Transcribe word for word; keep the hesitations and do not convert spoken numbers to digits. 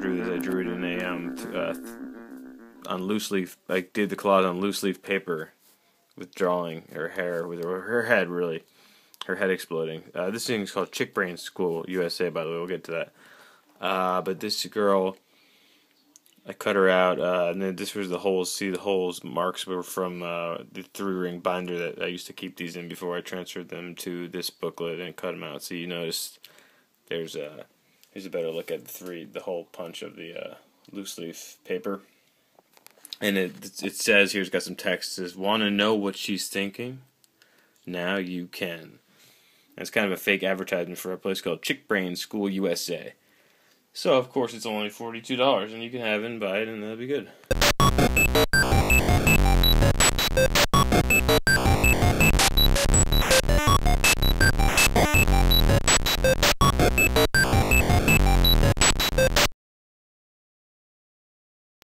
drew this. I drew it in a um uh, on loose leaf. I did the collage on loose leaf paper with drawing her hair with her, her head really, her head exploding. Uh, this thing is called Chick Brain School U S A. By the way, we'll get to that. Uh, but this girl, I cut her out, uh, and then this was the holes. See, the holes marks were from uh, the three-ring binder that I used to keep these in before I transferred them to this booklet and cut them out. So you notice there's a here's a better look at the three, the hole punch of the uh, loose leaf paper, and it it says here's got some text. It says, "Want to know what she's thinking? Now you can." And it's kind of a fake advertisement for a place called Chick Brain School U S A. So, of course, it's only forty-two dollars, and you can have it and buy it, and that'll be good.